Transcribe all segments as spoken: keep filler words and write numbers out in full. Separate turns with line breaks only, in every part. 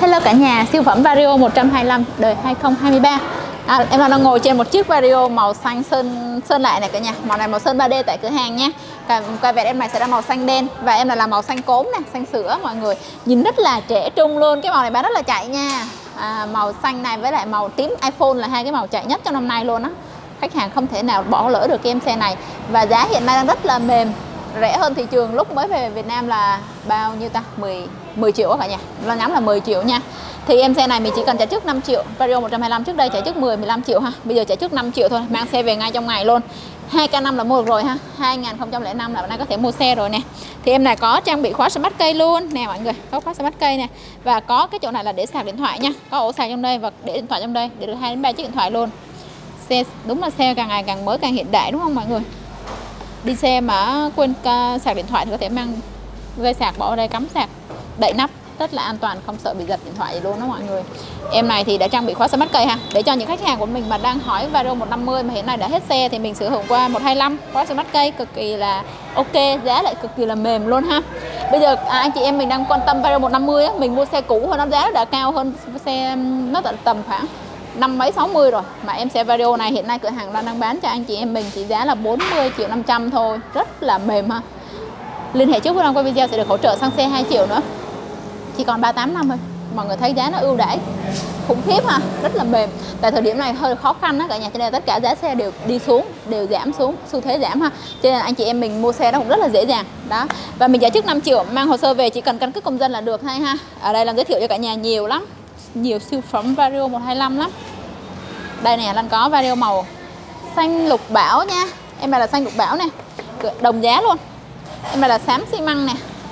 Hello cả nhà, siêu phẩm Vario một trăm hai mươi lăm đời hai không hai ba. À, em đang ngồi trên một chiếc Vario màu xanh sơn sơn lại này cả nhà. Màu này màu sơn ba D tại cửa hàng nhé. Quay vẹt em này sẽ là màu xanh đen và em là làm màu xanh cốm nè, xanh sữa mọi người. Nhìn rất là trẻ trung luôn, cái màu này bán rất là chạy nha. À, màu xanh này với lại màu tím iPhone là hai cái màu chạy nhất trong năm nay luôn á. Khách hàng không thể nào bỏ lỡ được cái em xe này và giá hiện nay đang rất là mềm, rẻ hơn thị trường lúc mới về Việt Nam là bao nhiêu ta? mười triệu cả nhà. Lo ngắm là mười triệu nha. Thì em xe này mình chỉ cần trả trước năm triệu. Vario một trăm hai mươi lăm trước đây trả trước mười mười lăm triệu ha. Bây giờ trả trước năm triệu thôi, mang xe về ngay trong ngày luôn. hai K năm là mua được rồi ha. hai không không năm là bạn có thể mua xe rồi nè. Thì em này có trang bị khóa smart cây luôn nè mọi người, có khóa smart cây nè. Và có cái chỗ này là để sạc điện thoại nha. Có ổ sạc trong đây và để điện thoại trong đây, để được hai đến ba chiếc điện thoại luôn. Xe đúng là xe càng ngày càng mới, càng hiện đại đúng không mọi người? Đi xe mà quên sạc điện thoại thì có thể mang dây sạc bỏ ở đây cắm sạc, đậy nắp rất là an toàn, không sợ bị giật điện thoại gì luôn đó mọi người. Em này thì đã trang bị khóa smart cây ha, để cho những khách hàng của mình mà đang hỏi Vario một trăm năm mươi mà hiện nay đã hết xe thì mình sử dụng qua một hai lăm khóa smart cây cực kỳ là ok, giá lại cực kỳ là mềm luôn ha. Bây giờ à, anh chị em mình đang quan tâm Vario một trăm năm mươi á, mình mua xe cũ hơn, nó giá đã cao hơn xe, nó tầm khoảng năm mấy sáu mươi rồi, mà em xe Vario này hiện nay cửa hàng đang bán cho anh chị em mình chỉ giá là bốn mươi triệu năm trăm thôi, rất là mềm ha. Liên hệ trước với Long qua video sẽ được hỗ trợ xăng xe hai triệu nữa, chỉ còn ba tám năm thôi. Mọi người thấy giá nó ưu đãi khủng khiếp ha, rất là mềm. Tại thời điểm này hơi khó khăn đó cả nhà, cho nên tất cả giá xe đều đi xuống, đều giảm xuống, xu thế giảm ha. Cho nên anh chị em mình mua xe nó cũng rất là dễ dàng đó. Và mình trả trước năm triệu, mang hồ sơ về chỉ cần căn cước công dân là được hay ha. Ở đây làm giới thiệu cho cả nhà nhiều lắm, nhiều siêu phẩm Vario một hai lăm lắm. Đây nè, Lan có Vario màu xanh lục bảo nha. Em này là xanh lục bảo nè, đồng giá luôn. Em này là xám xi măng nè.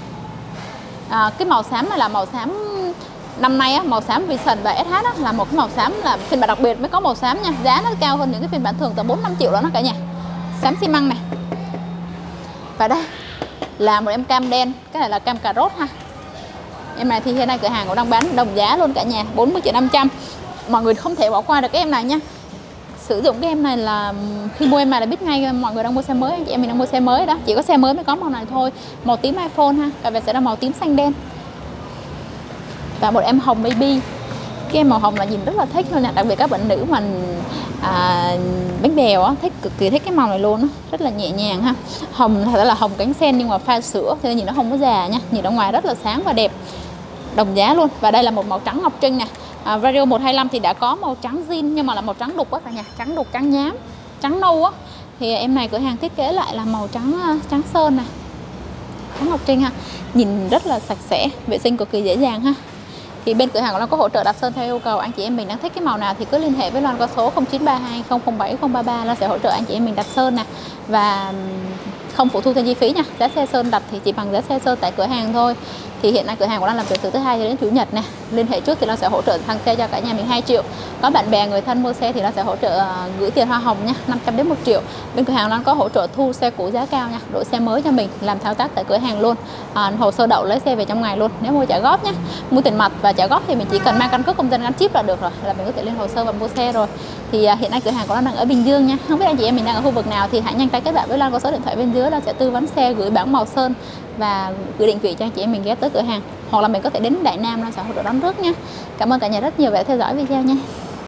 À, cái màu xám này là màu xám năm nay á, màu xám Vision và ét hát á, là một cái màu xám là phiên bản đặc biệt mới có màu xám nha. Giá nó cao hơn những cái phiên bản thường tầm bốn năm triệu đó nó cả nhà. Xám xi măng này. Và đây là một em cam đen, cái này là cam cà rốt ha. Em này thì hiện nay cửa hàng cũng đang bán đồng giá luôn cả nhà, bốn mươi triệu năm trăm. Mọi người không thể bỏ qua được cái em này nha. Sử dụng cái em này là khi mua em này là biết ngay mọi người đang mua xe mới, anh chị em mình đang mua xe mới đó, chỉ có xe mới mới có màu này thôi. Màu tím iPhone ha, và sẽ là màu tím xanh đen. Và một em hồng baby. Cái em màu hồng là nhìn rất là thích luôn nè, đặc biệt các bạn nữ mà à, bánh bèo á, thích cực kỳ thích cái màu này luôn á, rất là nhẹ nhàng ha. Hồng thật là hồng cánh sen nhưng mà pha sữa, cho nên nhìn nó không có già nha, nhìn ở ngoài rất là sáng và đẹp. Đồng giá luôn. Và đây là một màu trắng ngọc trinh nè. À, Vario một hai lăm thì đã có màu trắng zin nhưng mà là màu trắng đục á cả nhà, trắng đục, trắng nhám, trắng nâu á. Thì em này cửa hàng thiết kế lại là màu trắng trắng sơn nè, trắng ngọc trinh ha, nhìn rất là sạch sẽ, vệ sinh cực kỳ dễ dàng ha. Thì bên cửa hàng của Loan có hỗ trợ đặt sơn theo yêu cầu. Anh chị em mình đang thích cái màu nào thì cứ liên hệ với Loan qua số không chín ba hai không không bảy không ba ba, Loan sẽ hỗ trợ anh chị em mình đặt sơn nè, và không phụ thu thêm chi phí nha. Giá xe sơn đặt thì chỉ bằng giá xe sơn tại cửa hàng thôi. Thì hiện nay cửa hàng của Loan làm việc từ thứ hai cho đến chủ nhật nè. Liên hệ trước thì Loan sẽ hỗ trợ thằng xe cho cả nhà mình hai triệu. Có bạn bè người thân mua xe thì Loan sẽ hỗ trợ uh, gửi tiền hoa hồng nha, năm trăm đến một triệu. Bên cửa hàng Loan có hỗ trợ thu xe cũ giá cao nha, đổi xe mới cho mình, làm thao tác tại cửa hàng luôn. À, hồ sơ đậu lấy xe về trong ngày luôn. Nếu mua trả góp nha, mua tiền mặt và trả góp thì mình chỉ cần mang căn cước công dân gắn chip là được rồi, là mình có thể lên hồ sơ và mua xe rồi. Thì uh, hiện nay cửa hàng của Loan đang ở Bình Dương nha. Không biết anh chị em mình đang ở khu vực nào thì hãy nhanh tay kết bạn với Loan qua số điện thoại bên dưới, Loan sẽ tư vấn xe, gửi bảng màu sơn và gửi định vị cho anh chị em mình ghé tới cửa hàng, hoặc là mình có thể đến Đại Nam, Loan sẽ hỗ trợ đón rước nha. Cảm ơn cả nhà rất nhiều đã theo dõi video nha.